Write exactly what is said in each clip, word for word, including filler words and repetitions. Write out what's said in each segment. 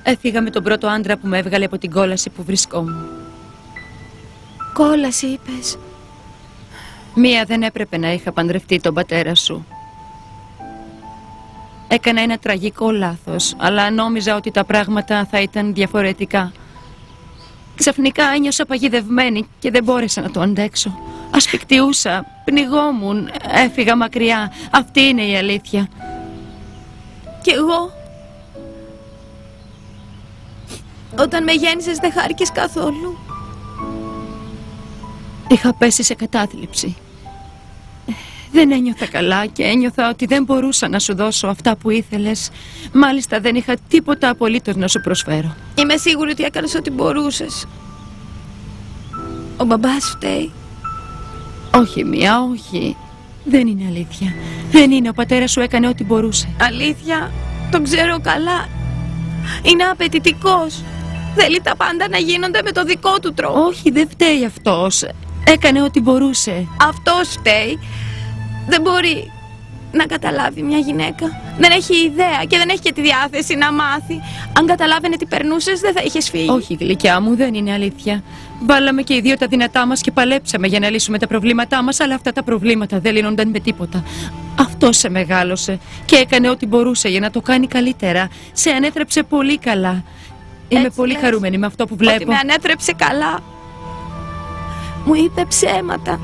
Έφυγα με τον πρώτο άντρα που με έβγαλε από την κόλαση που βρισκόμουν. Κόλαση είπες? Μία δεν έπρεπε να είχα παντρευτεί τον πατέρα σου. Έκανα ένα τραγικό λάθος, αλλά νόμιζα ότι τα πράγματα θα ήταν διαφορετικά. Ξαφνικά ένιωσα παγιδευμένη και δεν μπόρεσα να το αντέξω. Ασφικτιούσα, πνιγόμουν, έφυγα μακριά. Αυτή είναι η αλήθεια. Κι εγώ. Όταν με γέννησες δεν χάρηκες καθόλου. Είχα πέσει σε κατάθλιψη. Δεν ένιωθα καλά και ένιωθα ότι δεν μπορούσα να σου δώσω αυτά που ήθελες. Μάλιστα δεν είχα τίποτα απολύτως να σου προσφέρω. Είμαι σίγουρη ότι έκανες ό,τι μπορούσες. Ο μπαμπάς φταίει. Όχι, Μία, όχι. Δεν είναι αλήθεια. Δεν είναι. Ο πατέρας σου έκανε ό,τι μπορούσε. Αλήθεια, τον ξέρω καλά. Είναι απαιτητικός. Θέλει τα πάντα να γίνονται με το δικό του τρόπο. Όχι, δεν φταίει αυτός. Έκανε ό,τι μπορούσε. Αυτός φταίει. Δεν μπορεί να καταλάβει μια γυναίκα. Δεν έχει ιδέα και δεν έχει και τη διάθεση να μάθει. Αν καταλάβαινε τι περνούσες δεν θα είχες φύγει. Όχι, γλυκιά μου, δεν είναι αλήθεια. Βάλαμε και οι δύο τα δυνατά μας και παλέψαμε για να λύσουμε τα προβλήματά μας, αλλά αυτά τα προβλήματα δεν λύνονταν με τίποτα. Αυτό σε μεγάλωσε και έκανε ό,τι μπορούσε για να το κάνει καλύτερα. Σε ανέτρεψε πολύ καλά. Είμαι Έτσι πολύ λες. χαρούμενη με αυτό που βλέπω. Ότι με ανέτρεψε καλά. Μου είπε ψέματα.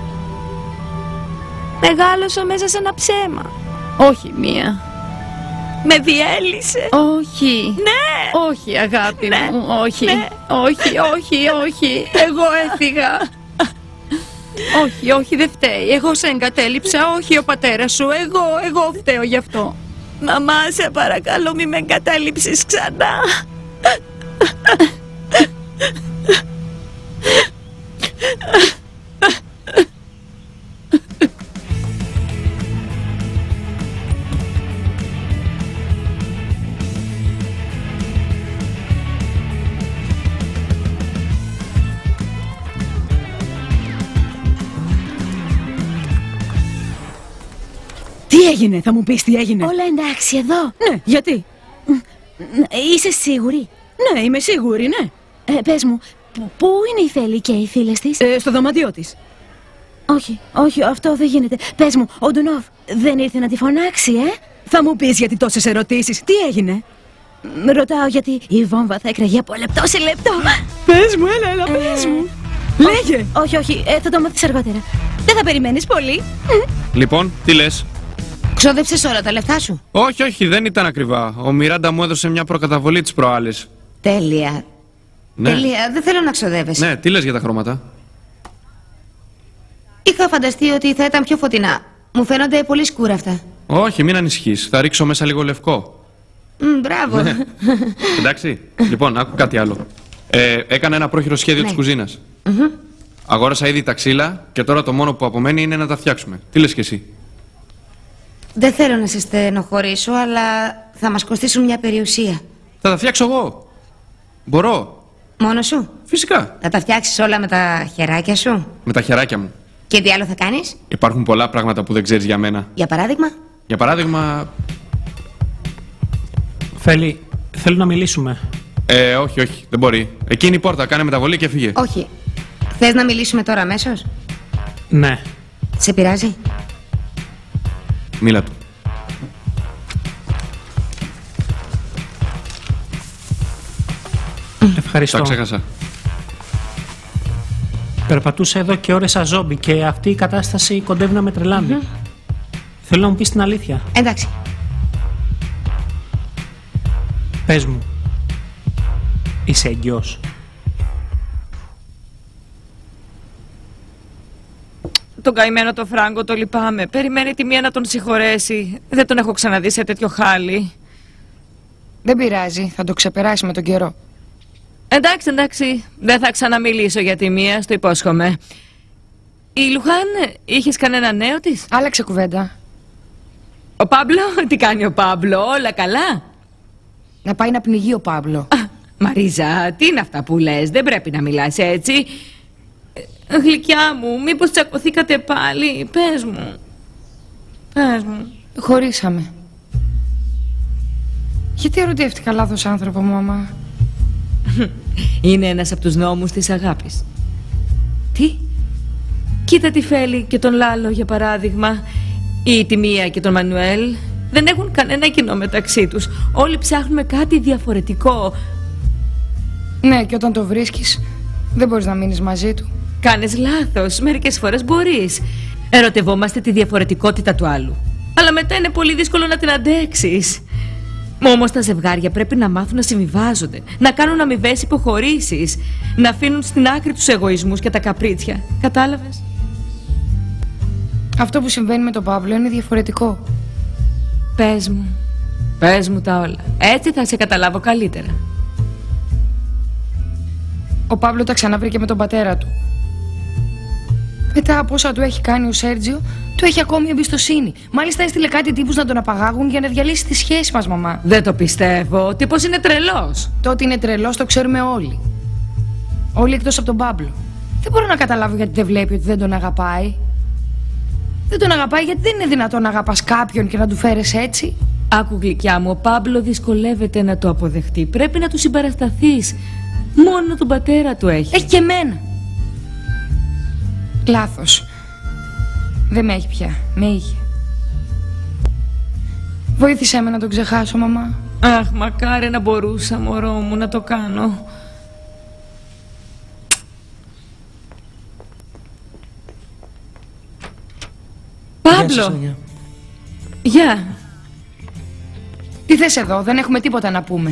Μεγάλωσα μέσα σε ένα ψέμα. Όχι, Μία. Με διέλυσε. Όχι. Ναι. Όχι, αγάπη Ναι. μου. Όχι. Ναι. Όχι, όχι, όχι. Εγώ έφυγα. Όχι, όχι, δεν φταίει. Εγώ σε εγκατέλειψα. Όχι ο πατέρας σου. Εγώ, εγώ φταίω γι' αυτό. Μαμά, σε παρακαλώ μη με εγκατάλειψεις ξανά. Τι έγινε, θα μου πεις τι έγινε? Όλα εντάξει εδώ? Ναι, γιατί? Είσαι σίγουρη? Ναι, είμαι σίγουρη, ναι. Ε, πες μου, πού- πού είναι η Θέλη και οι φίλες της? Ε, στο δωμάτιό της. Όχι, όχι, αυτό δεν γίνεται. Πες μου, ο Ντουνόφ δεν ήρθε να τη φωνάξει, ε? Θα μου πεις γιατί τόσες ερωτήσεις. Τι έγινε? Μ, Ρωτάω γιατί η βόμβα θα έκραγε από λεπτό σε λεπτό. Πες μου, έλα, έλα, πες Ε, μου. Λέγε. Όχι, όχι, ε, θα το μάθεις αργότερα. Δεν θα περιμένεις πολύ. Λοιπόν, τι λες? Ξόδεψες όλα τα λεφτά σου? Όχι, όχι, δεν ήταν ακριβά. Ο Μιράντα μου έδωσε μια προκαταβολή της προάλλης. Τέλεια. Ναι. Τέλεια, δεν θέλω να ξοδεύεσαι. Ναι, τι λες για τα χρώματα? Είχα φανταστεί ότι θα ήταν πιο φωτεινά. Μου φαίνονται πολύ σκούρα αυτά. Όχι, μην ανησυχείς. Θα ρίξω μέσα λίγο λευκό. Μ, μπράβο. Ναι. Εντάξει. Λοιπόν, άκου κάτι άλλο. Ε, έκανα ένα πρόχειρο σχέδιο Ναι. της κουζίνας. Αγόρασα ήδη τα ξύλα και τώρα το μόνο που απομένει είναι να τα φτιάξουμε. Τι λες κι εσύ? Δεν θέλω να σε στενοχωρήσω, αλλά θα μας κοστίσουν μια περιουσία. Θα τα φτιάξω εγώ. Μπορώ. Μόνο σου? Φυσικά. Θα τα φτιάξεις όλα με τα χεράκια σου? Με τα χεράκια μου. Και τι άλλο θα κάνεις? Υπάρχουν πολλά πράγματα που δεν ξέρεις για μένα. Για παράδειγμα? Για παράδειγμα... Θέλει, θέλω να μιλήσουμε. Ε, όχι, όχι, δεν μπορεί. Εκείνη η πόρτα, κάνε μεταβολή και φύγε. Όχι. Θες να μιλήσουμε τώρα αμέσως? Ναι. Σε πειράζει? Μίλα του. Ευχαριστώ. Τα ξέχασα. Περπατούσα εδώ και ώρες σαν ζόμπι και αυτή η κατάσταση κοντεύει να με τρελάνει. Θέλω να μου πεις την αλήθεια. Εντάξει. Πες μου. Είσαι εγγυός? Τον καημένο το Φράγκο το λυπάμαι. Περιμένει τη μία να τον συγχωρέσει. Δεν τον έχω ξαναδεί σε τέτοιο χάλι. Δεν πειράζει, θα το ξεπεράσει με τον καιρό. Εντάξει, εντάξει. Δεν θα ξαναμιλήσω για τη μία, στο υπόσχομαι. Η Λουχάν, είχες κανένα νέο της? Άλλαξε κουβέντα. Ο Πάμπλο, τι κάνει ο Πάμπλο, όλα καλά? Να πάει να πνιγεί ο Πάμπλο. Α, Μαρίζα, τι είναι αυτά που λες, δεν πρέπει να μιλάς έτσι. Ε, Γλυκιά μου, μήπως τσακωθήκατε πάλι, πες μου. Πες μου. Χωρίσαμε. Γιατί ερωτεύτηκα λάθος άνθρωπο, μαμά? Είναι ένας από τους νόμους της αγάπης. Τι? Κοίτα τη Φέλη και τον Λάλο για παράδειγμα, ή τη Μία και τον Μανουέλ. Δεν έχουν κανένα κοινό μεταξύ τους. Όλοι ψάχνουμε κάτι διαφορετικό. Ναι, και όταν το βρίσκεις, δεν μπορείς να μείνεις μαζί του. Κάνεις λάθος. Μερικές φορές μπορείς. Ερωτευόμαστε τη διαφορετικότητα του άλλου. Αλλά μετά είναι πολύ δύσκολο να την αντέξεις. Όμως τα ζευγάρια πρέπει να μάθουν να συμβιβάζονται, να κάνουν αμοιβές υποχωρήσεις, να αφήνουν στην άκρη τους εγωισμούς και τα καπρίτσια. Κατάλαβες? Αυτό που συμβαίνει με τον Παύλο είναι διαφορετικό. Πες μου. Πες μου τα όλα. Έτσι θα σε καταλάβω καλύτερα. Ο Παύλο τα ξαναβρήκε με τον πατέρα του. Μετά από όσα του έχει κάνει ο Σέρτζιο, του έχει ακόμη εμπιστοσύνη. Μάλιστα έστειλε κάτι τύπους να τον απαγάγουν για να διαλύσει τη σχέση μας, μαμά. Δεν το πιστεύω. Ο τύπος είναι τρελός. Το ότι είναι τρελός το ξέρουμε όλοι. Όλοι εκτός από τον Παύλο. Δεν μπορώ να καταλάβω γιατί δεν βλέπει ότι δεν τον αγαπάει. Δεν τον αγαπάει γιατί δεν είναι δυνατόν να αγαπάς κάποιον και να του φέρεις έτσι. Άκου γλυκιά μου, ο Παύλο δυσκολεύεται να το αποδεχτεί. Πρέπει να του συμπαρασταθείς. Μόνο τον πατέρα του έχει. Έχει και εμένα. Λάθος. Δεν με έχει πια. Με είχε. Βοήθησέ με να τον ξεχάσω, μαμά. Αχ, μακάρι να μπορούσα, μωρό μου, να το κάνω. Παύλο! Γεια! Τι θες εδώ, δεν έχουμε τίποτα να πούμε.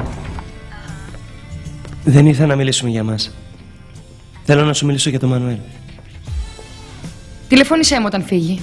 Δεν ήρθα να μιλήσουμε για μας. Θέλω να σου μιλήσω για τον Μανουέλ. Τηλεφώνησέ μου όταν φύγει.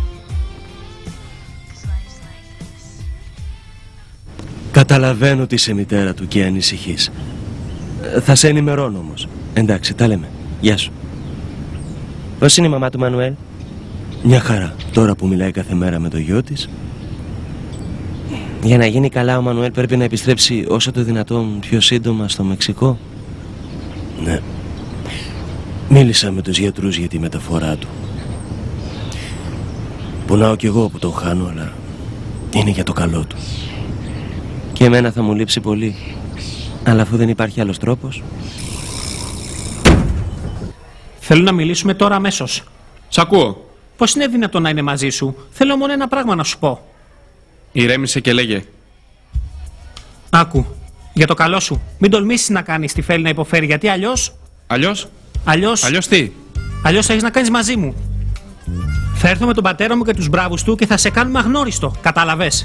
Καταλαβαίνω ότι είσαι μητέρα του και ανησυχείς. Θα σε ενημερώνω όμως. Εντάξει, τα λέμε. Γεια σου. Πώς είναι η μαμά του Μανουέλ? Μια χαρά. Τώρα που μιλάει κάθε μέρα με το γιο της. Για να γίνει καλά ο Μανουέλ πρέπει να επιστρέψει όσο το δυνατόν πιο σύντομα στο Μεξικό. Ναι. Μίλησα με τους γιατρούς για τη μεταφορά του. Πονάω κι εγώ που τον χάνω, αλλά είναι για το καλό του. Και εμένα θα μου λείψει πολύ. Αλλά αφού δεν υπάρχει άλλος τρόπος. Θέλω να μιλήσουμε τώρα αμέσως. Σ' ακούω. Πώς είναι δυνατόν να είναι μαζί σου? Θέλω μόνο ένα πράγμα να σου πω. Ηρέμησε και λέγε. Άκου. Για το καλό σου. Μην τολμήσεις να κάνεις τη Φέλη να υποφέρει, γιατί αλλιώς. Αλλιώς? Αλλιώς. Αλλιώς τι? Αλλιώς θα έχεις να κάνεις μαζί μου. Θα έρθω με τον πατέρα μου και τους μπράβους του και θα σε κάνουμε αγνώριστο. Κατάλαβες?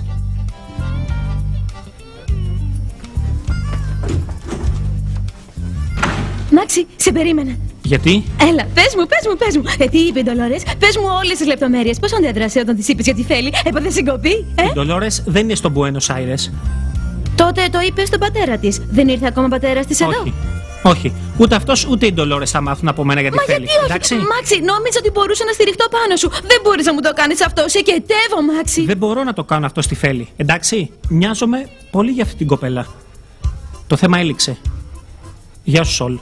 Μάξι, σε περίμενα. Γιατί? Έλα, πες μου, πες μου, πες μου. Ε, τι είπε η Ντολόρες? Πες μου όλες τις λεπτομέρειες. Πώς αντέδρασε όταν της είπες για τη Φέλη? Έπαθε συγκοπή, ε? Η Ντολόρες δεν είναι στο Μπουένος Άιρες. Τότε το είπε στον πατέρα της. Δεν ήρθε ακόμα ο πατέρας της εδώ? Όχι. Όχι. Ούτε αυτός ούτε η Ντολόρες θα μάθουν από μένα για τη Μα Φέλη. γιατί όχι? Εντάξει? Μάξι, νόμιζα ότι μπορούσα να στηριχτώ πάνω σου. Δεν μπορείς να μου το κάνεις αυτό. Σε κετεύω, Μάξι. Δεν μπορώ να το κάνω αυτό στη Φέλη. Εντάξει? Μοιάζομαι πολύ για αυτή την κοπέλα. Το θέμα έληξε. Γεια σου, Σολ.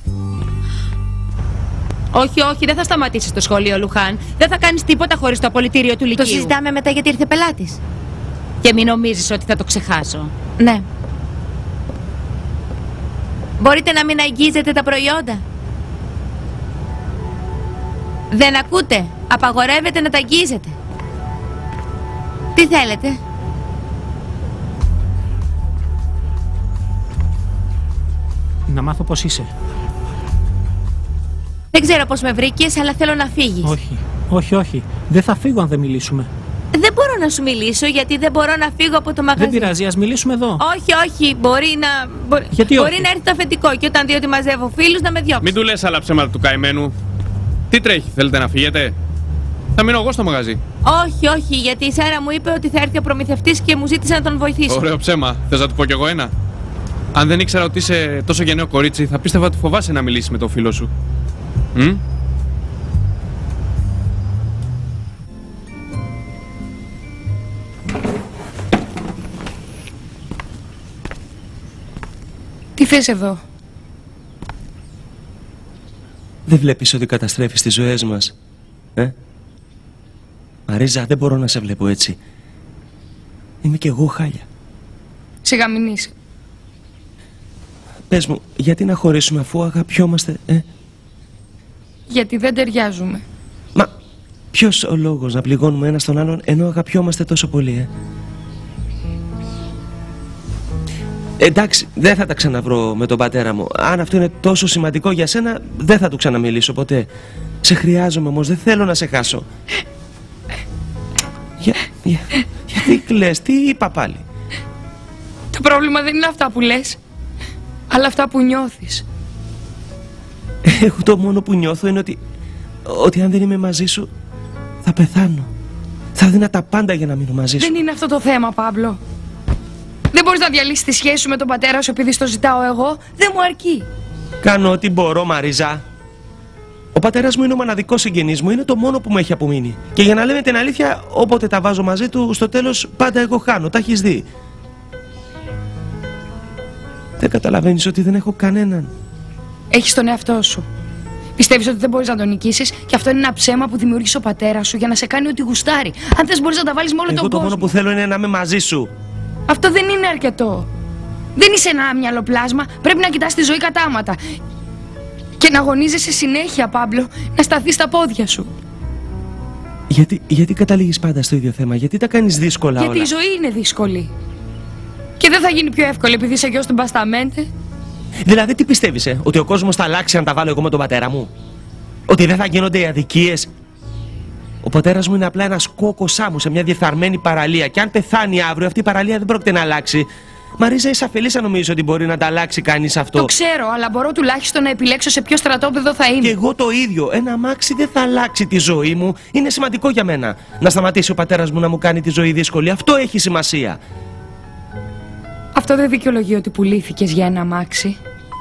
Όχι, όχι, δεν θα σταματήσεις το σχολείο, Λουχάν. Δεν θα κάνεις τίποτα χωρίς το απολυτήριο του Λυκείου. Το συζητάμε μετά γιατί ήρθε πελάτης. Και μην νομίζεις ότι θα το ξεχάσω. Ναι. Μπορείτε να μην αγγίζετε τα προϊόντα? Δεν ακούτε? Απαγορεύεται να τα αγγίζετε. Τι θέλετε? Να μάθω πώς είσαι. Δεν ξέρω πώς με βρήκες, αλλά θέλω να φύγεις. Όχι, όχι, όχι. Δεν θα φύγω αν δεν μιλήσουμε. Δεν μπορώ να σου μιλήσω γιατί δεν μπορώ να φύγω από το μαγαζί. Δεν πειράζει, ας μιλήσουμε εδώ. Όχι, όχι, μπορεί να. Μπορεί, Γιατί μπορεί όχι? να έρθει το αφεντικό και όταν δει ότι μαζεύω φίλους να με διώξει. Μην του λες άλλα ψέματα του καημένου. Τι τρέχει, θέλετε να φύγετε? Θα μείνω εγώ στο μαγαζί. Όχι, όχι, γιατί η Σάρα μου είπε ότι θα έρθει ο προμηθευτής και μου ζήτησε να τον βοηθήσω. Ωραίο ψέμα. Θες να του πω κι εγώ ένα? Αν δεν ήξερα ότι είσαι τόσο γενναίο κορίτσι, θα πίστευα ότι φοβάσαι να μιλήσει με τον φίλο σου. Μ? Τι θες εδώ? Δεν βλέπεις ότι καταστρέφεις τις ζωές μας? Ε? Μαρίζα, δεν μπορώ να σε βλέπω έτσι. Είμαι κι εγώ χάλια. Σιγά μην είσαι. Πες μου, γιατί να χωρίσουμε αφού αγαπιόμαστε, ε? Γιατί δεν ταιριάζουμε. Μα ποιος ο λόγος να πληγώνουμε ένα τον άλλον ενώ αγαπιόμαστε τόσο πολύ, ε? Εντάξει, δεν θα τα ξαναβρω με τον πατέρα μου. Αν αυτό είναι τόσο σημαντικό για σένα, δεν θα του ξαναμιλήσω ποτέ. Σε χρειάζομαι όμως, δεν θέλω να σε χάσω. Για, για, γιατί κλαις, τι είπα πάλι? Το πρόβλημα δεν είναι αυτά που λες, αλλά αυτά που νιώθεις. Εγώ το μόνο που νιώθω είναι ότι, ότι αν δεν είμαι μαζί σου, θα πεθάνω. Θα δίνα τα πάντα για να μείνω μαζί σου. Δεν είναι αυτό το θέμα, Παύλο. Δεν μπορείς να διαλύσεις τη σχέση σου με τον πατέρα σου επειδή στο ζητάω εγώ. Δεν μου αρκεί. Κάνω ό,τι μπορώ, Μαρίζα. Ο πατέρας μου είναι ο μοναδικός συγγενής μου, είναι το μόνο που μου έχει απομείνει. Και για να λέμε την αλήθεια, όποτε τα βάζω μαζί του, στο τέλος πάντα εγώ χάνω. Τα έχεις δει. Δεν καταλαβαίνεις ότι δεν έχω κανέναν? Έχεις τον εαυτό σου. Πιστεύεις ότι δεν μπορείς να τον νικήσεις και αυτό είναι ένα ψέμα που δημιούργησε ο πατέρας σου για να σε κάνει ό,τι γουστάρει. Αν θες μπορείς να τα βάλεις με όλο εγώ τον το κόσμο. μόνο που θέλω είναι να είμαι μαζί σου. Αυτό δεν είναι αρκετό. Δεν είσαι ένα άμυαλο πλάσμα. Πρέπει να κοιτάς τη ζωή κατάματα. Και να αγωνίζεσαι συνέχεια, Παύλο, να σταθείς στα πόδια σου. Γιατί, γιατί καταλήγεις πάντα στο ίδιο θέμα, γιατί τα κάνεις δύσκολα Γιατί όλα? η ζωή είναι δύσκολη. Και δεν θα γίνει πιο εύκολη επειδή είσαι γιος του Μπασταμέντε. Δηλαδή τι πιστεύεις, ε? Ότι ο κόσμος θα αλλάξει αν τα βάλω εγώ με τον πατέρα μου? Ότι δεν θα γίνονται οι αδικίες? Ο πατέρας μου είναι απλά ένας κόκκος άμμου σε μια διεφθαρμένη παραλία. Και αν πεθάνει αύριο, αυτή η παραλία δεν πρόκειται να αλλάξει. Μαρίζα, είσαι αφελής αν νομίζεις ότι μπορεί να τα αλλάξει κανείς αυτό. Το ξέρω, αλλά μπορώ τουλάχιστον να επιλέξω σε ποιο στρατόπεδο θα είμαι. Και εγώ το ίδιο. Ένα αμάξι δεν θα αλλάξει τη ζωή μου. Είναι σημαντικό για μένα να σταματήσει ο πατέρας μου να μου κάνει τη ζωή δύσκολη. Αυτό έχει σημασία. Αυτό δεν δικαιολογεί ότι πουλήθηκες για ένα αμάξι.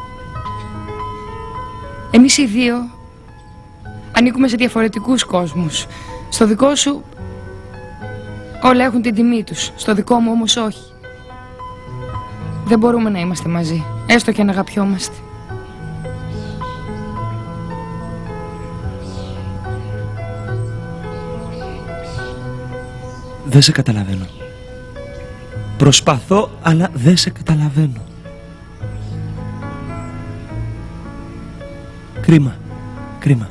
Εμείς οι δύο ανήκουμε σε διαφορετικούς κόσμους. Στο δικό σου όλα έχουν την τιμή τους. Στο δικό μου όμως όχι. Δεν μπορούμε να είμαστε μαζί, έστω και να αγαπιόμαστε. Δεν σε καταλαβαίνω. Προσπαθώ, αλλά δεν σε καταλαβαίνω. Κρίμα, κρίμα.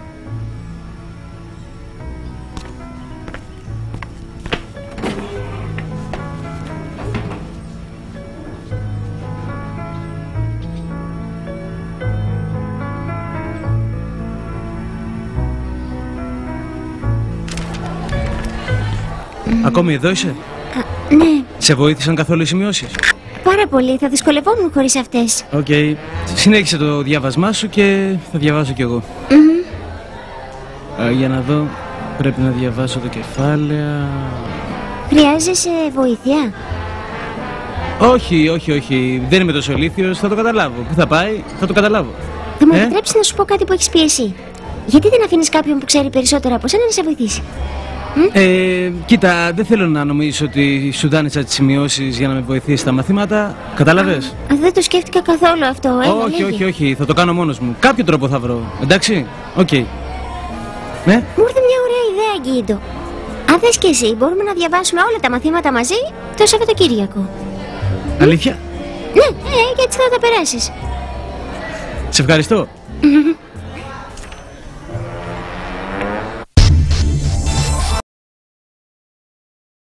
Ακόμη εδώ είσαι? Α, ναι. Σε βοήθησαν καθόλου οι σημειώσεις? Πάρα πολύ. Θα δυσκολευόμουν χωρίς αυτές. Οκ. Okay. Συνέχισε το διάβασμά σου και θα διαβάσω κι εγώ. Mm-hmm. Α, για να δω. Πρέπει να διαβάσω το κεφάλαια. Χρειάζεσαι βοήθεια? Όχι, όχι, όχι. Δεν είμαι τόσο ηλίθιος. Θα το καταλάβω. Πού θα πάει, θα το καταλάβω. Θα μου ε? επιτρέψεις να σου πω κάτι που έχεις πει εσύ? Γιατί δεν αφήνεις κάποιον που ξέρει περισσότερα από σένα να σε βοηθήσει? Ε, κοίτα, δεν θέλω να νομίζεις ότι σου δάνεισα τις σημειώσεις για να με βοηθήσεις στα μαθήματα. Κατάλαβες? Α, δεν το σκέφτηκα καθόλου αυτό. Έλα, όχι, λέγε. όχι, όχι. Θα το κάνω μόνος μου. Κάποιο τρόπο θα βρω. Εντάξει? Οκ. Okay. Ναι? Μου ήρθε μια ωραία ιδέα, Γκίντο. Αν θες και εσύ, μπορούμε να διαβάσουμε όλα τα μαθήματα μαζί το Σαββατοκύριακο. Αλήθεια? Ναι, ε, και έτσι θα τα περάσεις. Σε ευχαριστώ. Mm-hmm.